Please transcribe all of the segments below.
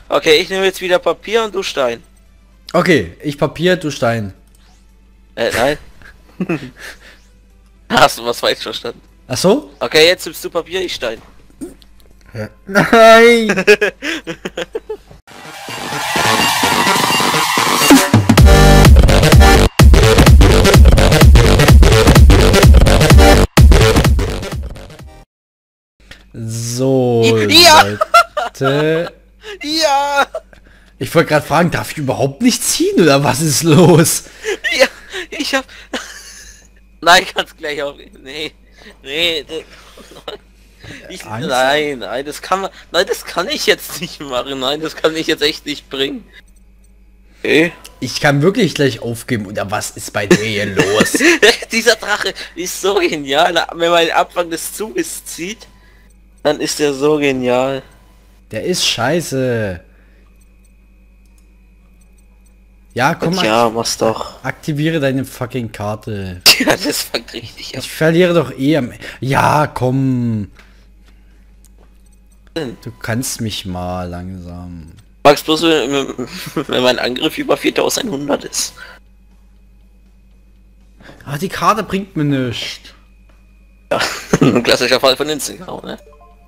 Okay, ich nehme jetzt wieder Papier und du Stein. Okay, ich Papier, du Stein. Nein. Hast du was falsch verstanden? Ach so? Okay, jetzt nimmst du Papier, ich Stein. Ja. Nein! So, Ja! Leute. Ja! Ich wollte gerade fragen, darf ich überhaupt nicht ziehen oder was ist los? Ja! Ich hab... Nein, kannst gleich auf... Nee. Nee. Angst? Nein, das kann man... Nein, das kann ich jetzt nicht machen. Nein, das kann ich jetzt echt nicht bringen. Okay. Ich kann wirklich gleich aufgeben oder was ist bei dir hier los? Dieser Drache ist so genial. Wenn man den Abfang des Zuges zieht, dann ist er so genial. Der ist scheiße. Ja, komm mal. Ja, mach's doch. Aktiviere deine fucking Karte. Ja, das fängt richtig an. Ich verliere doch eh am... Ja, komm. Du kannst mich mal langsam. Magst bloß, wenn mein Angriff über 4100 ist. Ah, die Karte bringt mir nichts. Ja, ein klassischer Fall von Instagram, ne?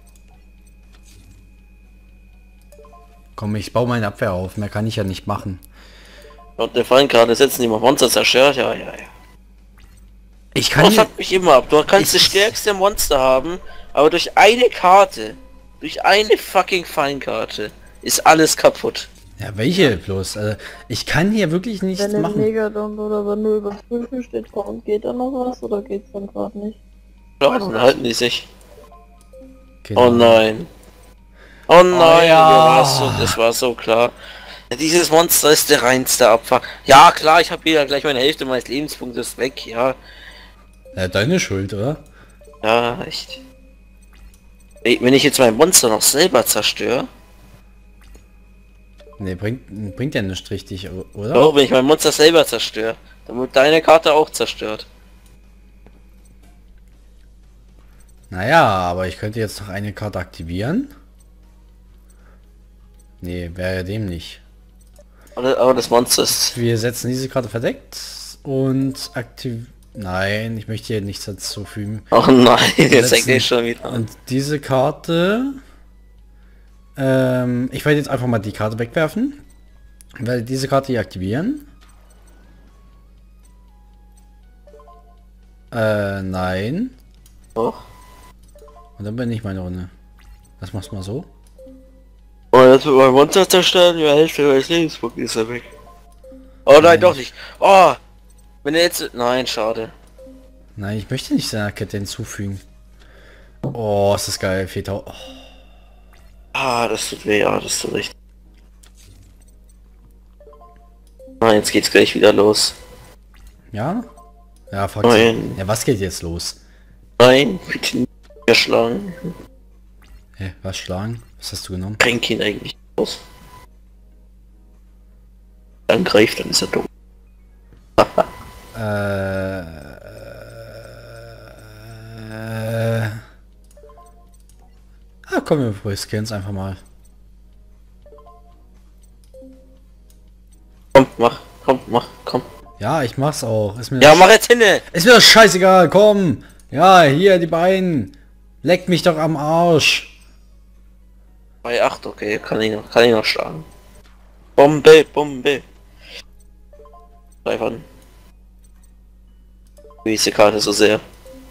Komm, ich baue meine Abwehr auf. Mehr kann ich ja nicht machen. Und der Fall gerade setzen, die mal Monster zerstört, ja. Ich kann Das hier... fuckt mich immer ab. Du kannst das stärkste Monster haben, aber durch eine Karte, durch eine fucking Feinkarte, ist alles kaputt. Ja, welche bloß? Also, ich kann hier wirklich nichts Wenn ein machen. Megadon oder wenn nur überprüfen steht drauf, geht da noch was oder geht's dann gerade nicht? Ja, dann halten die sich. Genau. Oh nein. Oh nein, ja. das war so klar. Dieses Monster ist der reinste Abfall. Ja klar, ich habe wieder gleich meine Hälfte meines Lebenspunktes weg, ja. Ja, deine Schuld, oder? Ja, echt. Ey, wenn ich jetzt mein Monster noch selber zerstöre, Ne, bringt ja nicht richtig, oder? auch wenn ich mein Monster selber zerstöre, dann wird deine Karte auch zerstört. Naja, aber ich könnte jetzt noch eine Karte aktivieren. Nee, wäre ja dämlich. Aber das Monster ist... Wir setzen diese Karte verdeckt und aktiv... Nein, ich möchte hier nichts dazufügen. Oh nein, jetzt Letzten- denkt ihr schon wieder. Und diese Karte... ich werde jetzt einfach mal die Karte wegwerfen. Ich werde diese Karte hier aktivieren. Nein. Doch. Und dann bin ich meine Runde. Das machst du mal so. Oh, jetzt wird mein Monster zerstören, die Hälfte meines Lebenspunktes ist er weg. Oh nein, Nein. doch nicht. Oh! Wenn er jetzt... Nein, schade. Nein, ich möchte nicht seiner Kette hinzufügen. Oh, ist das geil. 4000. Oh. Ah, das tut weh, ja, das tut richtig. Ah, jetzt geht's gleich wieder los. Ja? Ja, fuck. Nein. Ja, was geht jetzt los? Nein, bitte nicht geschlagen. Hä, was schlagen? Was hast du genommen? Tränk ihn eigentlich aus. Dann greift, dann ist er dumm. Ah, komm, wir riskieren es einfach mal. Komm, komm. Ja, ich mach's auch. Ist mir Ja, mach jetzt hinne! ist mir das scheißegal, komm! Ja, hier, die Beine. Leck mich doch am Arsch. Bei 8, okay, kann ich noch schlagen. Bombe. Greif an. Diese Karte so sehr.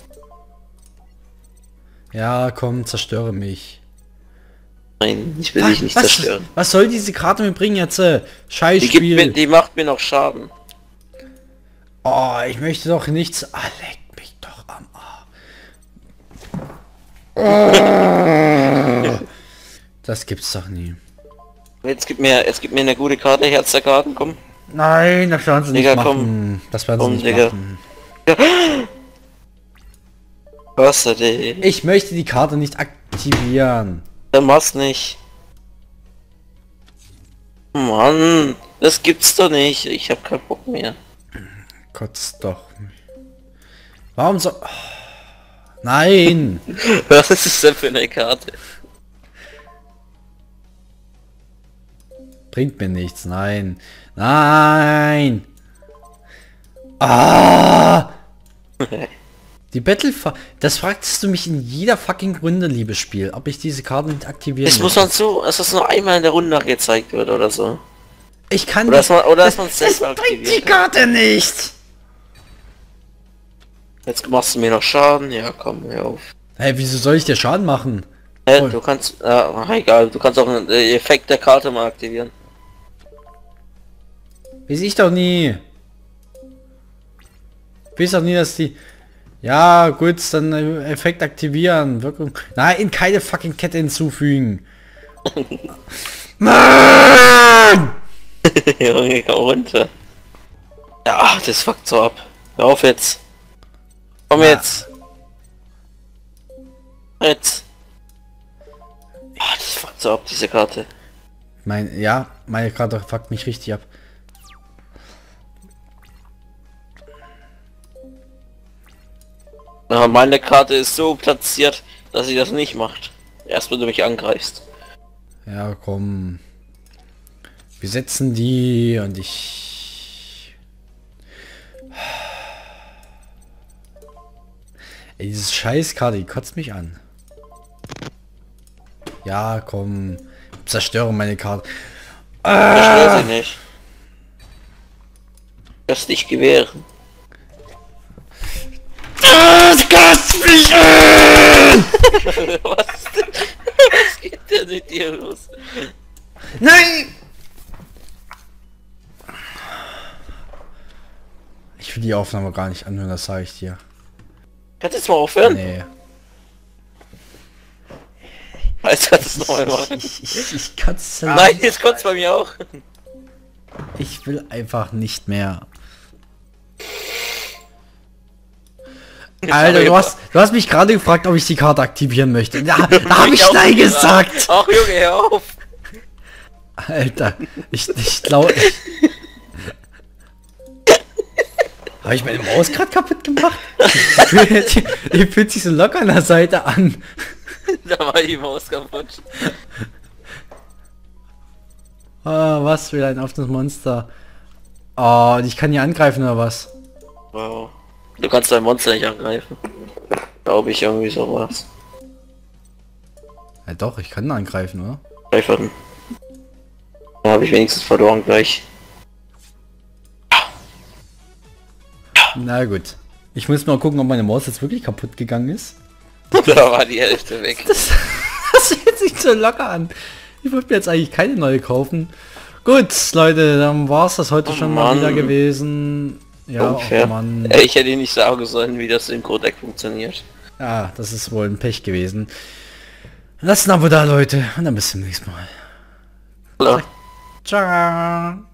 Ja, komm, zerstöre mich. Nein, ich will dich nicht was, zerstören. was soll diese Karte mir bringen jetzt? Die, Scheißspiel. die macht mir noch Schaden. Oh, ich möchte doch nichts... Ah, leck mich doch am Arsch. Das gibt's doch nie. Jetzt gib mir eine gute Karte, Herz der Karten, komm. Nein, das werden sie nicht Digga, machen. komm. Das werden sie Komm, nicht Digga. machen. Was denn? Ich möchte die Karte nicht aktivieren. Dann mach's nicht. Mann, das gibt's doch nicht. Ich hab keinen Bock mehr. Kotzt doch. Warum so... Oh, nein! Was ist das denn für eine Karte? bringt mir nichts. Nein. Nein. Ah! Die das fragst du mich in jeder fucking Runde, liebes Spiel, ob ich diese Karten nicht aktivieren Das muss man so, dass das nur einmal in der Runde gezeigt wird oder so. Ich kann Oder dass man das selbst bringt die aktiviert. Karte nicht. Jetzt machst du mir noch Schaden. Ja, komm, hör auf. Hey, wieso soll ich dir Schaden machen? Du kannst, egal, du kannst auch einen Effekt der Karte mal aktivieren. Weiß ich doch nie. Ich weiß doch nie, dass die... Ja, gut, dann Effekt aktivieren. Wirkung... Nein, keine fucking Kette hinzufügen. Mann! Junge, komm runter. Ja, das fuckt so ab. Hör auf jetzt. Komm jetzt. Jetzt. Das fuckt so ab, diese Karte. Meine Karte fuckt mich richtig ab. Ja, meine Karte ist so platziert, dass sie das nicht macht. Erst wenn du mich angreifst. Ja, komm. Wir setzen die und ich... Ey, dieses Scheißkarte, die kotzt mich an. Ja, komm. Zerstöre meine Karte. Zerstör sie nicht. Das nicht gewähren. Das kotzt mich an! Was geht denn mit dir los? Nein! Ich will die Aufnahme gar nicht anhören, das sage ich dir. Kannst du jetzt mal aufhören? Nee. Als kannst du es nochmal machen. Ich kann's Nein, jetzt kommt's bei mir auch. Ich will einfach nicht mehr. Alter, du hast mich gerade gefragt, ob ich die Karte aktivieren möchte. Da habe ich Nein gesagt. Ach Junge, hör auf. Alter, ich glaube... Habe ich meine Maus gerade kaputt gemacht? Die fühlt sich so locker an der Seite an. Da war die Maus kaputt. Oh, was für ein offenes Monster. Oh, und ich kann hier angreifen oder was? Wow. Du kannst dein Monster nicht angreifen. Glaube ich, irgendwie sowas. Ja doch, ich kann angreifen, oder? Einfach. Da habe ich wenigstens verloren gleich. Na gut. Ich muss mal gucken, ob meine Maus jetzt wirklich kaputt gegangen ist. Da war die Hälfte weg. Das fühlt sich so locker an. Ich wollte mir jetzt eigentlich keine neue kaufen. Gut, Leute, dann war es das heute schon mal wieder gewesen. Ja, oh Mann. Ich hätte nicht sagen sollen, wie das Synchro-Deck funktioniert. Ja, das ist wohl ein Pech gewesen. Lasst ein Abo da, Leute. Und dann bis zum nächsten Mal. Hallo. Ciao.